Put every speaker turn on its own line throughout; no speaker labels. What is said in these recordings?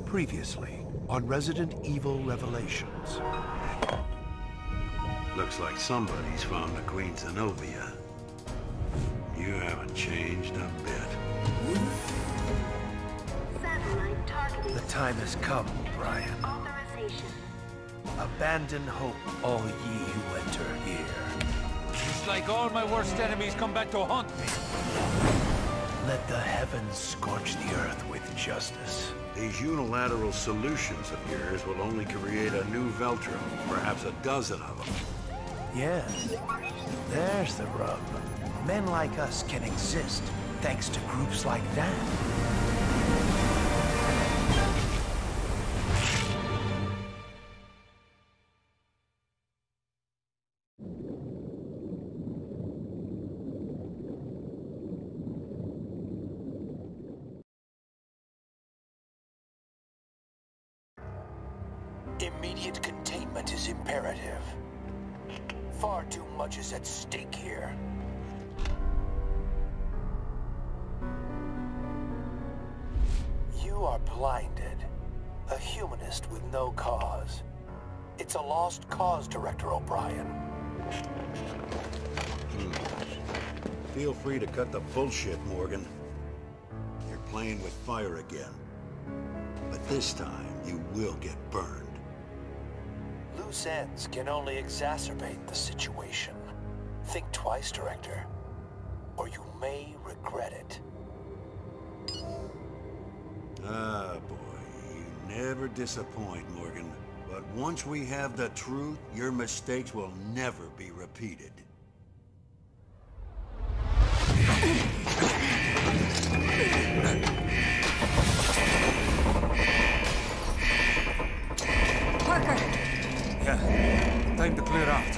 Previously on Resident Evil Revelations.
Looks like somebody's found the Queen Zenobia. You haven't changed a bit.
Satellite targeting.
The time has come, Brian.
Authorization.
Abandon hope, all ye who enter here.
It's like all my worst enemies come back to haunt me.
Let the heavens scorch the earth with justice.
These unilateral solutions of yours will only create a new Veltro, perhaps a dozen of them.
Yes, there's the rub. Men like us can exist thanks to groups like that.
Immediate containment is imperative. Far too much is at stake here. You are blinded. A humanist with no cause. It's a lost cause, Director O'Brien.
Feel free to cut the bullshit, Morgan. You're playing with fire again. But this time, you will get burned.
Loose ends can only exacerbate the situation. Think twice, Director, or you may regret it.
Ah, boy, you never disappoint, Morgan. But once we have the truth, your mistakes will never be repeated.
Parker! Yeah, time to clear out.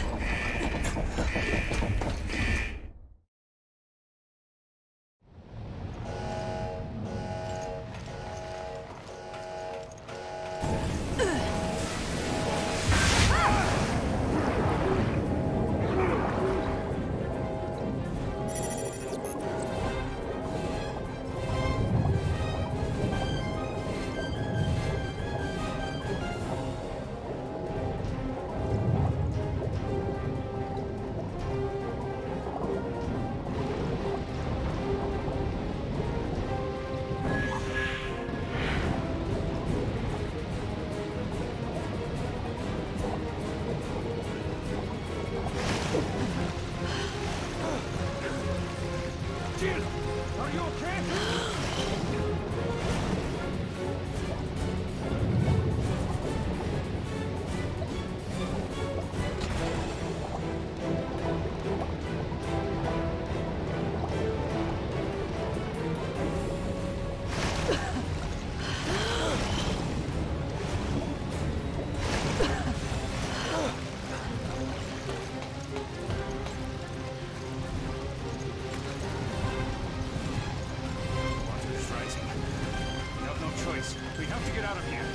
Are you okay? We have to get out of here.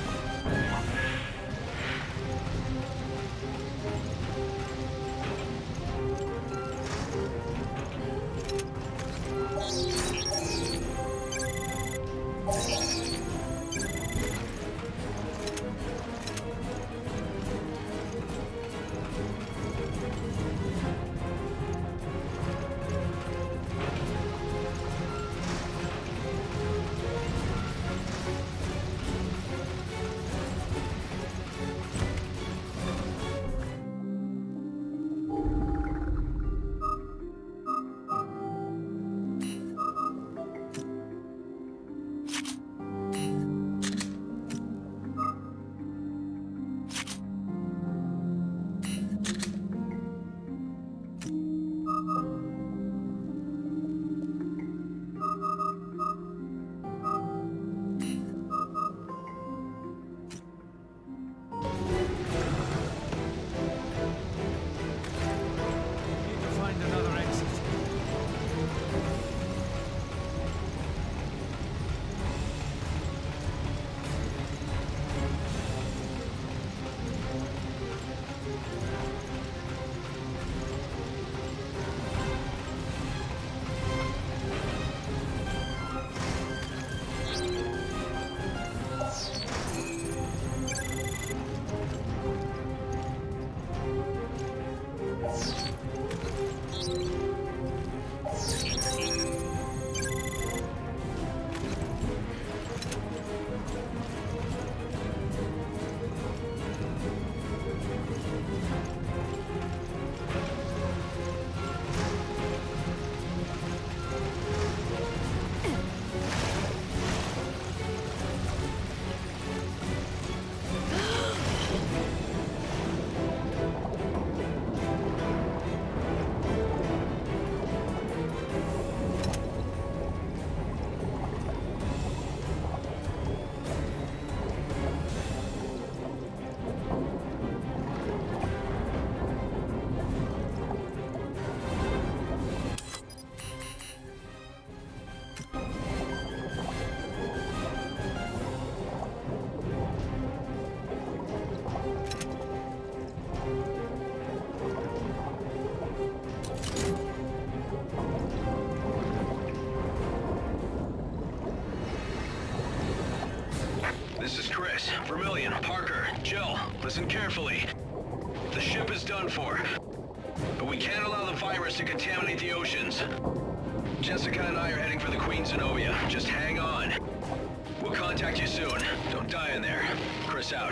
This is Chris, Vermillion, Parker, Jill. Listen carefully. The ship is done for, but we can't allow the virus to contaminate the oceans. Jessica and I are heading for the Queen Zenobia. Just hang on. We'll contact you soon. Don't die in there. Chris out.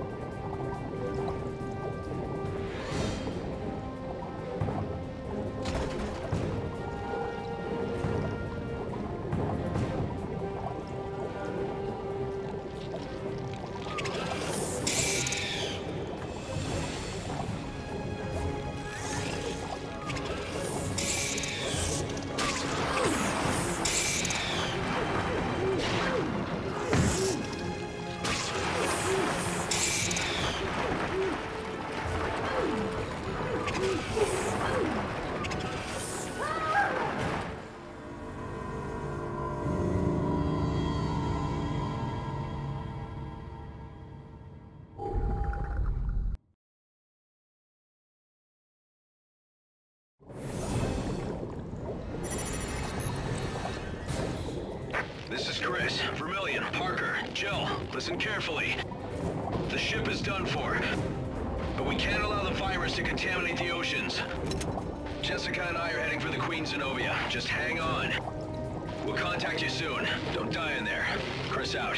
This is Chris, Vermillion, Parker, Jill. Listen carefully. The ship is done for, but we can't allow the virus to contaminate the oceans. Jessica and I are heading for the Queen Zenobia. Just hang on. We'll contact you soon. Don't die in there. Chris out.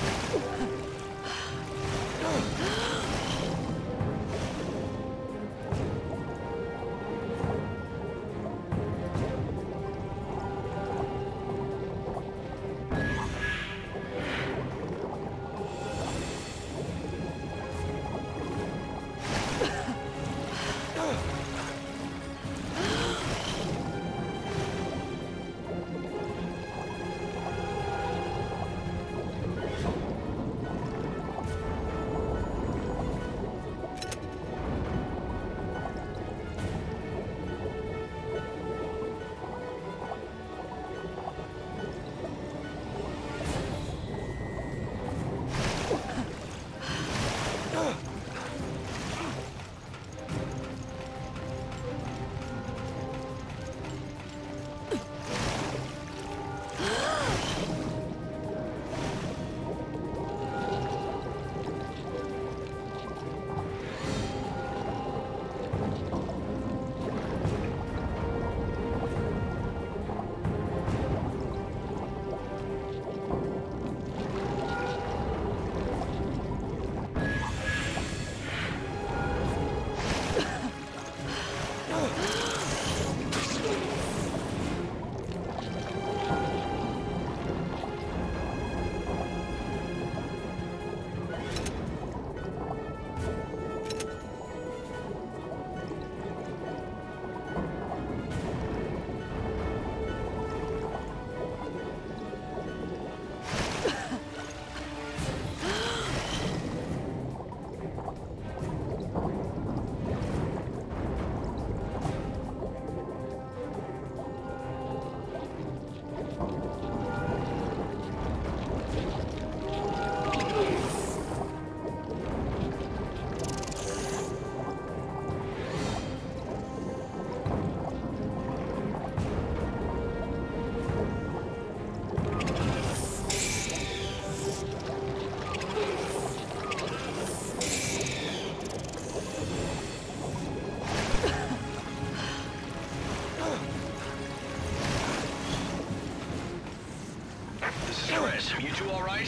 You two all right?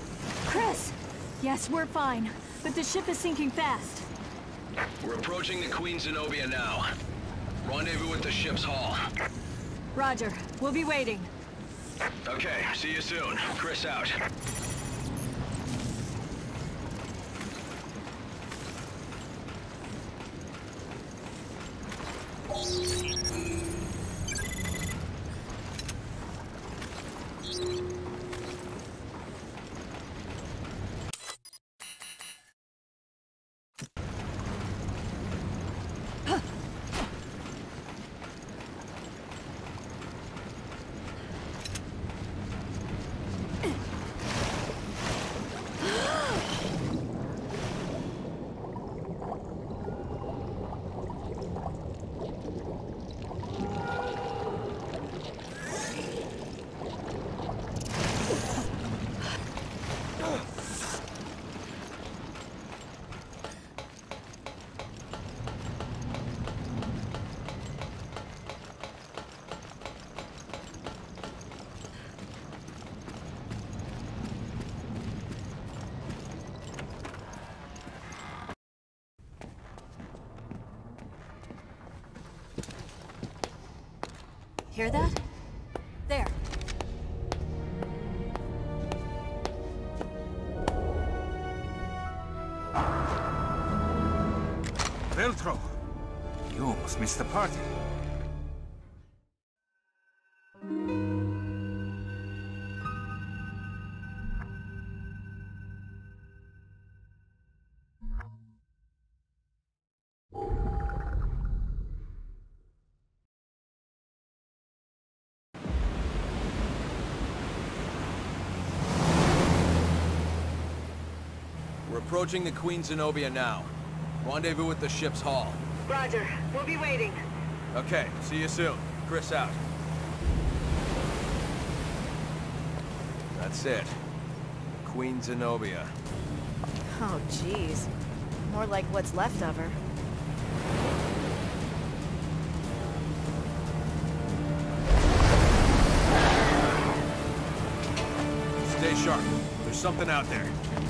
Chris! Yes, we're fine, but the ship is sinking fast.
We're approaching the Queen Zenobia now. Rendezvous at the ship's hull.
Roger. We'll be waiting.
Okay, see you soon. Chris out.
Hear that? There.
Veltro! You almost missed the party.
We're approaching the Queen Zenobia now. Rendezvous at the ship's hull.
Roger. We'll be waiting.
Okay, see you soon. Chris out. That's it. Queen Zenobia.
Oh, jeez. More like what's left of her.
Stay sharp. There's something out there.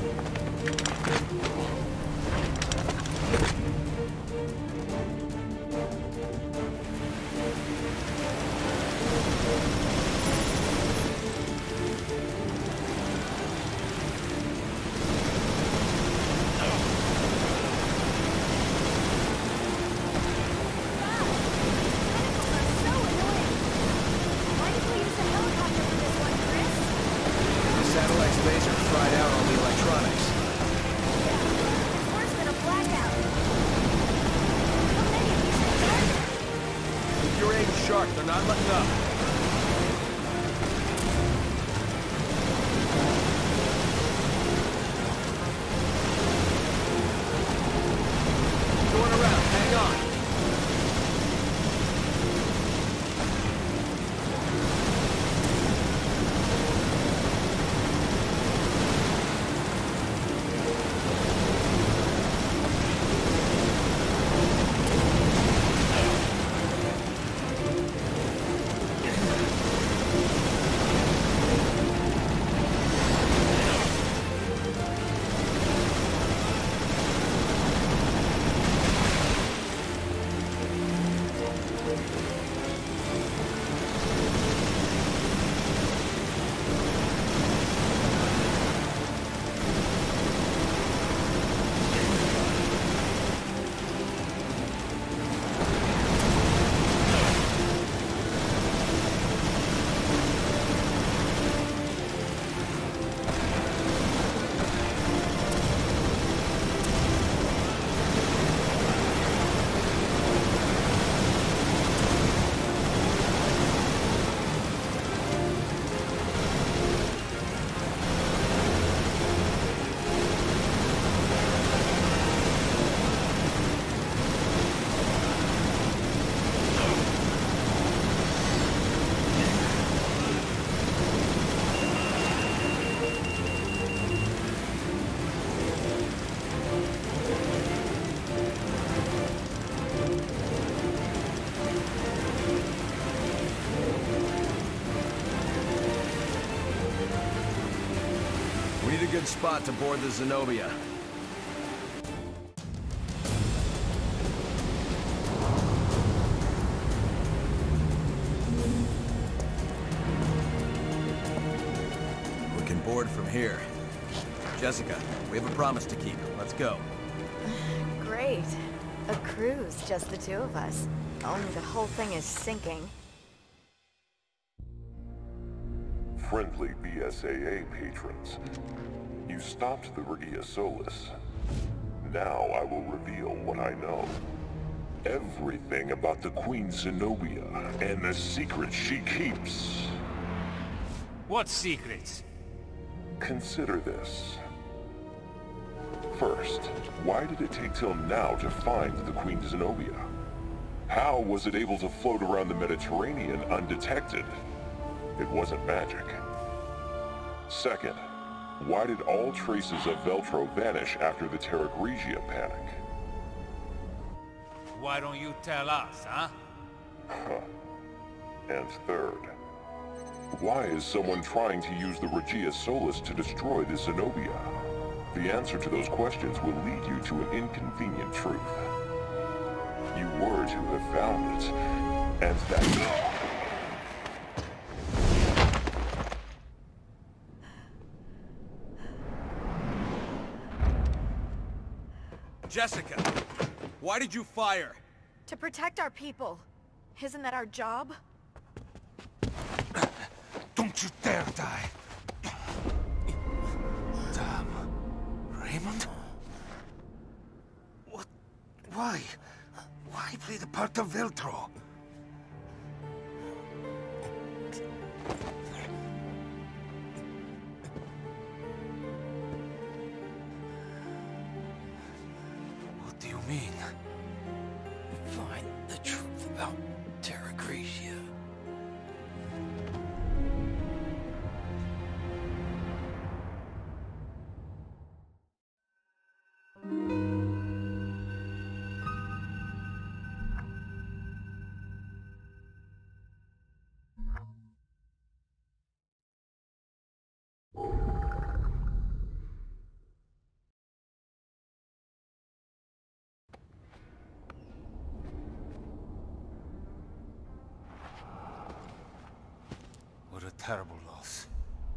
They're not letting up. Going around, hang on. Good spot to board the Zenobia. We can board from here. Jessica, we have a promise to keep. Let's go.
Great. A cruise, just the two of us. Only the whole thing is sinking.
Friendly BSAA patrons. You stopped the Regia Solis. Now I will reveal what I know. Everything about the Queen Zenobia and the secrets she keeps.
What secrets?
Consider this. First, why did it take till now to find the Queen Zenobia? How was it able to float around the Mediterranean undetected? It wasn't magic. Second, why did all traces of Veltro vanish after the Terra Grigia panic?
Why don't you tell us, huh?
And third, why is someone trying to use the Regia Solis to destroy the Zenobia? The answer to those questions will lead you to an inconvenient truth. You were to have found it, and that...
Jessica, why did you fire?
To protect our people. Isn't that our job?
Don't you dare die! Damn. Raymond? What? Why? Why play the part of Veltro? What do you mean?
Find the truth about Terra Gracia.
What a terrible loss.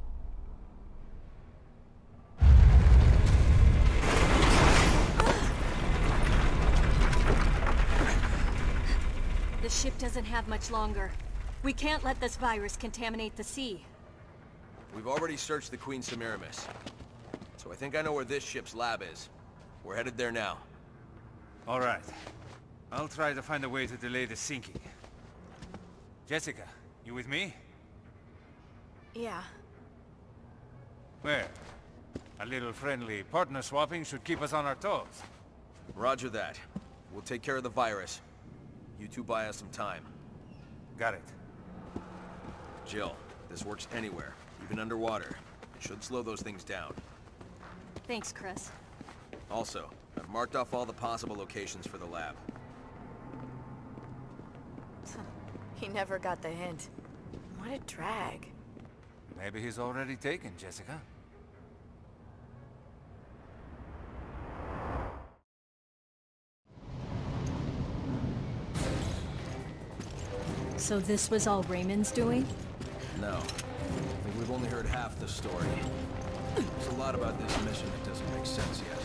The ship doesn't have much longer. We can't let this virus contaminate the sea.
We've already searched the Queen Semiramis. So I think I know where this ship's lab is. We're headed there now.
All right. I'll try to find a way to delay the sinking. Jessica, you with me?
Yeah.
Where? A little friendly partner swapping should keep us on our toes.
Roger that. We'll take care of the virus. You two buy us some time.
Got it.
Jill, this works anywhere, even underwater. It should slow those things down.
Thanks, Chris.
Also, I've marked off all the possible locations for the lab.
He never got the hint. What a drag.
Maybe he's already taken, Jessica.
So this was all Raymond's doing?
No. I think we've only heard half the story. There's a lot about this mission that doesn't make sense yet.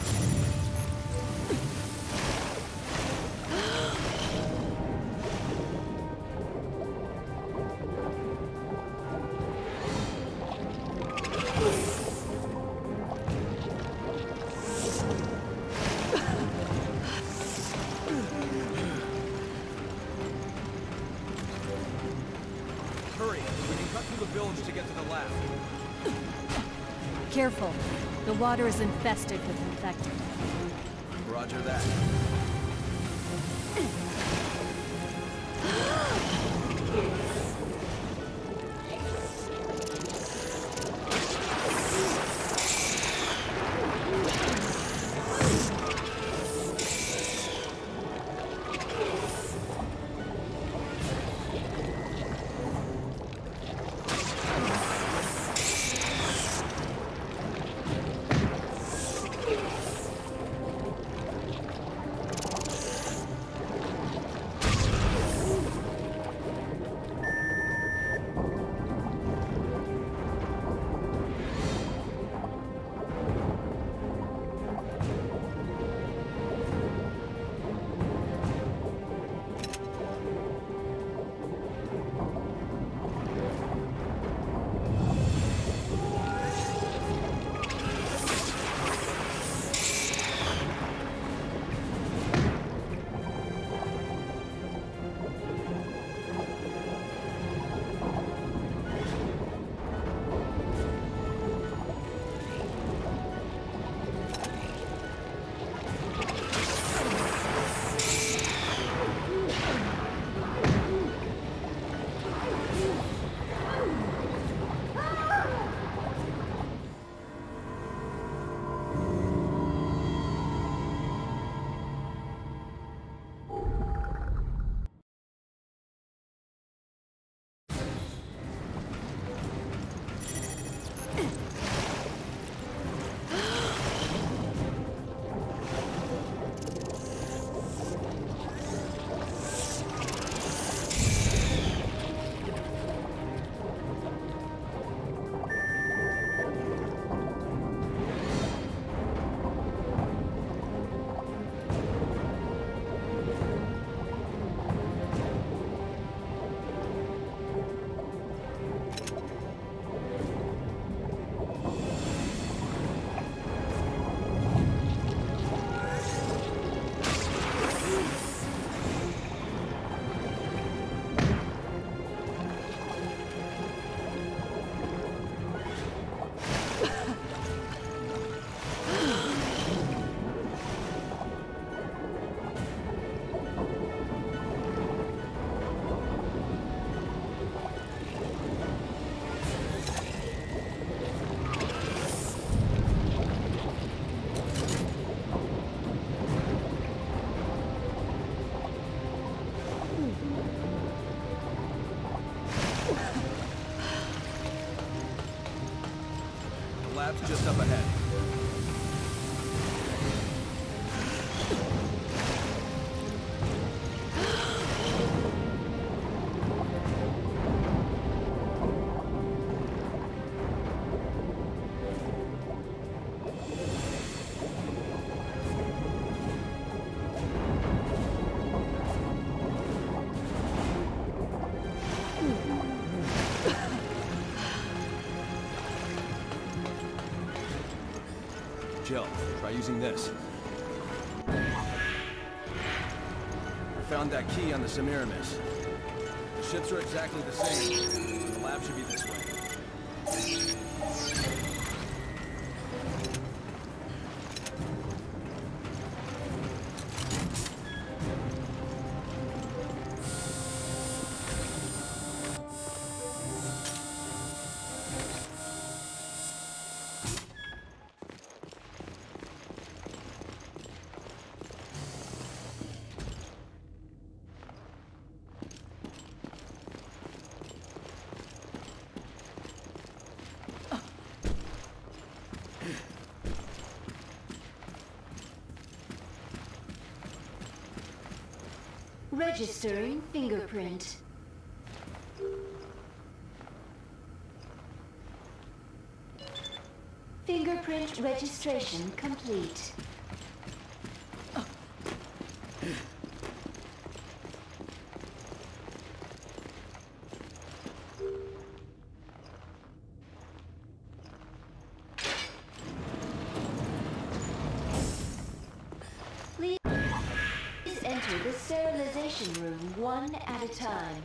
Hurry! We can cut through the village to get to the lab.
Careful. The water is infested with infected.
Roger that. ahead. Jill, try using this. I found that key on the Semiramis. The ships are exactly the same. The lab should be this way.
Registering fingerprint. Fingerprint registration complete. Enter the sterilization room one at a time.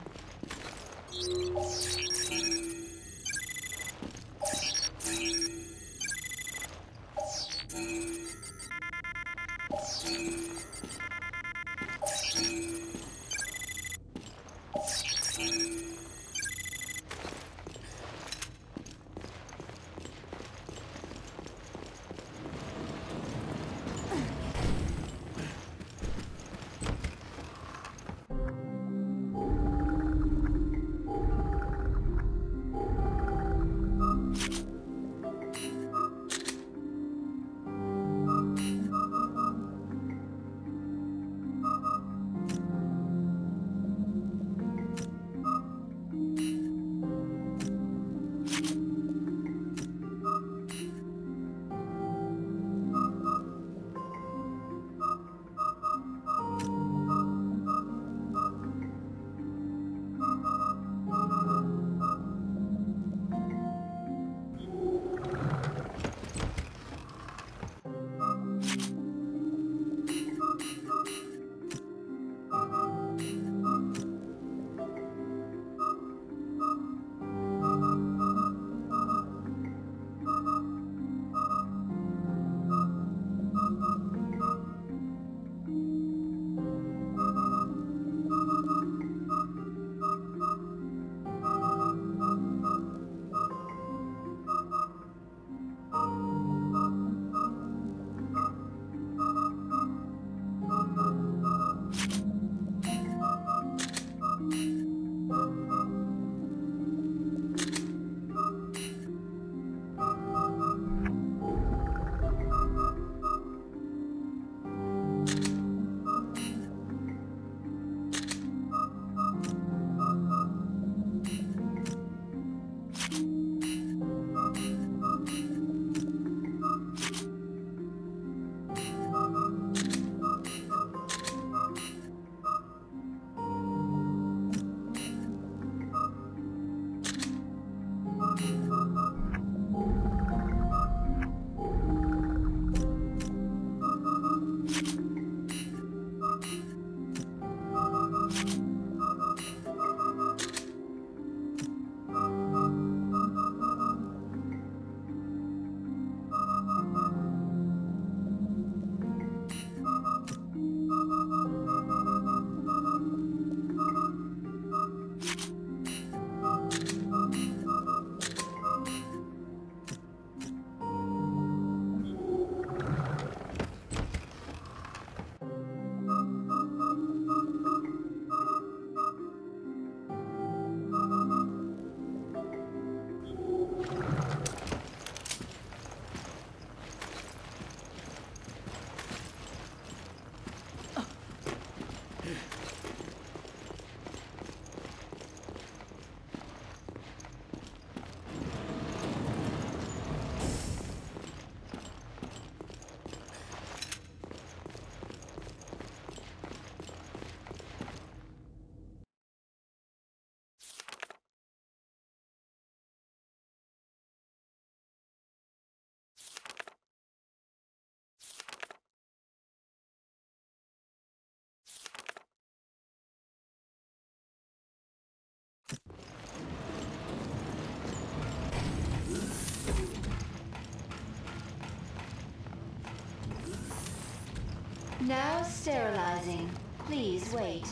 Now sterilizing. Please wait.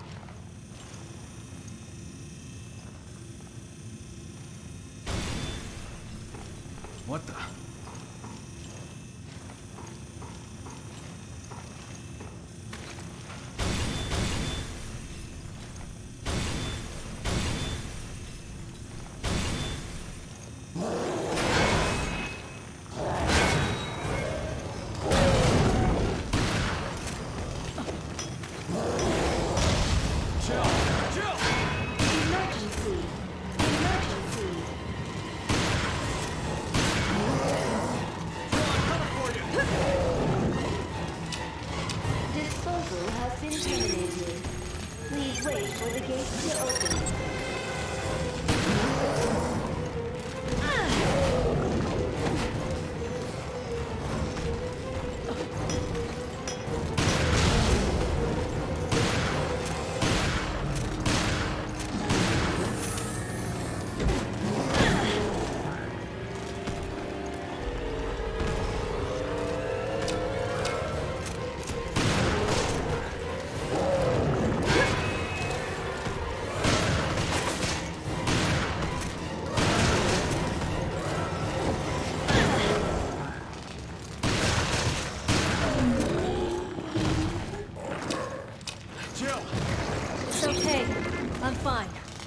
What the?
I'm fine.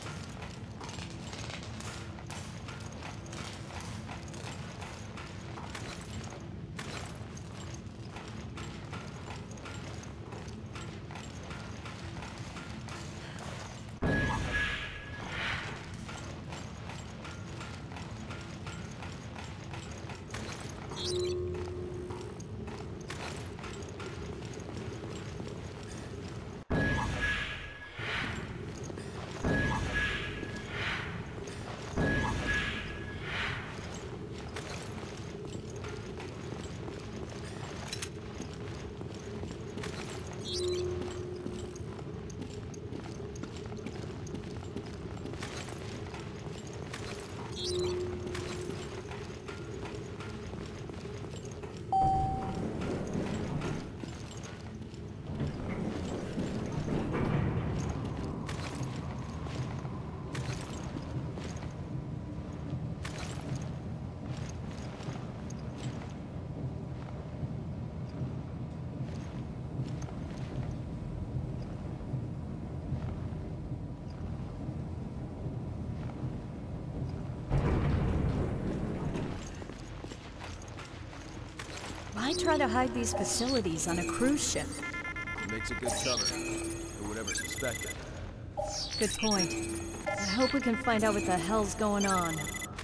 Why try to hide these facilities on a cruise ship?
It makes a good cover. Who would ever suspect it?
Good point. I hope we can find out what the hell's going on.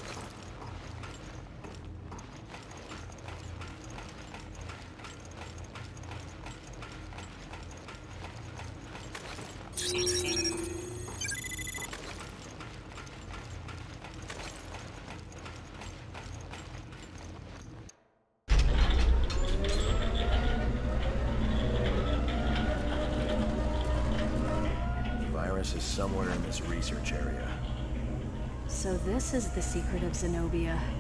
Is somewhere in this research area.
So this is the secret of Zenobia.